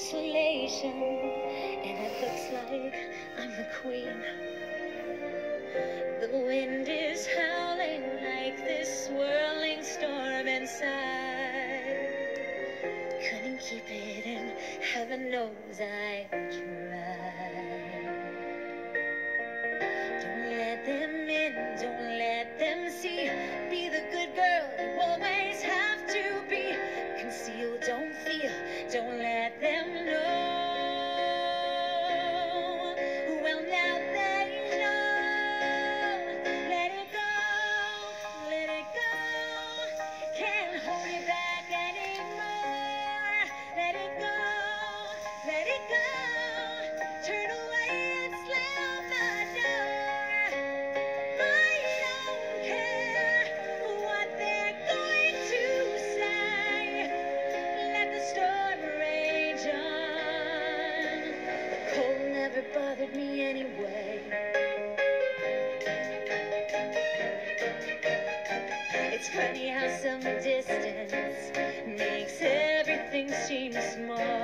isolation, and it looks like I'm the queen. The wind is howling like this swirling storm inside. Couldn't keep it in, heaven knows I tried. Don't let them in, don't let them see. Be the good girl you always have to be. Conceal, don't feel, don't let them know. Well, now they know. Let it go, let it go. Can't hold it back anymore. Let it go, let it go. Turn away and slam the door. I don't care what they're going to say. Let the storm rage on. The cold never bothered me anyway. It's funny how some distance makes everything seem small.